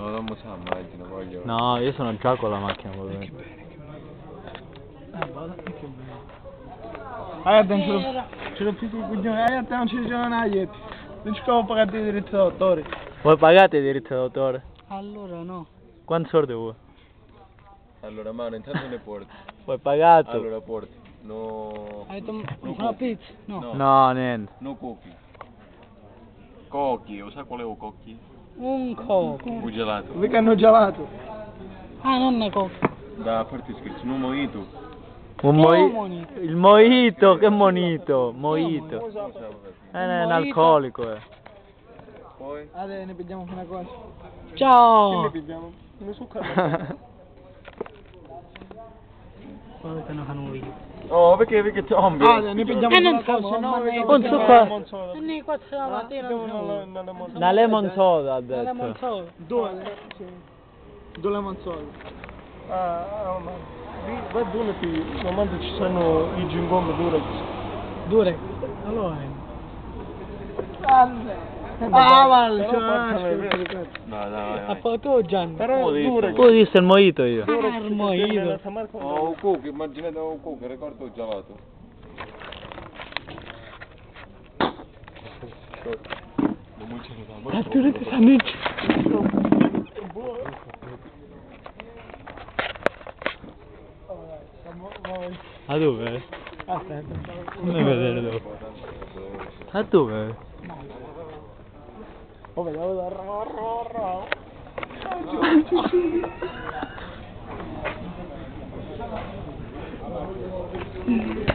No, non mi sa, immagino, voglio... No, io sono già con la macchina, volevo. Che bene. Vada, che bene. Allora, ce l'ho più di coglione. Allora, non ci sono niente. Non ci può pagare i diritti d'autore. Voi pagate i diritti d'autore? Allora no. Quanti soldi vuoi? Allora, mano, intanto ne porti. Voi pagato? Allora, porti. No... Hai detto No una cookie. pizza? No. No. No, niente. No cookie. Cocchi, lo sai qual è un cocchi? Un coco. Un gelato. Perché hanno gelato? Ah, non è coco. Da farti scherzo, un mojito. Monito. Il mojito, che monito? Mojito. È un alcolico, Poi? Adesso ne pigliamo una cosa. Che ne Ciao! pigliamo? Uno succo. Guarda che non fanno video. Oh, perché zombie? Ah, ne pigliamo non una so, cosa. se no, Un succo. Nei 4 la mattina Una lemon soda, ha la lemon detto. soda. Due? Sì. Due lemon soda. Ma va due che normalmente ci sono i gingom dure. Dure? Allora. Vale, No, dai, A foto Gian. Però dure. Tu disse il mojito io. Armoido. Oh, un cookie, immaginate un cookie, ricordo il gelato. Cattura che sannucci. A dove? Aspetta. Come vedere dopo? A dove? Oh, vedevo da ro.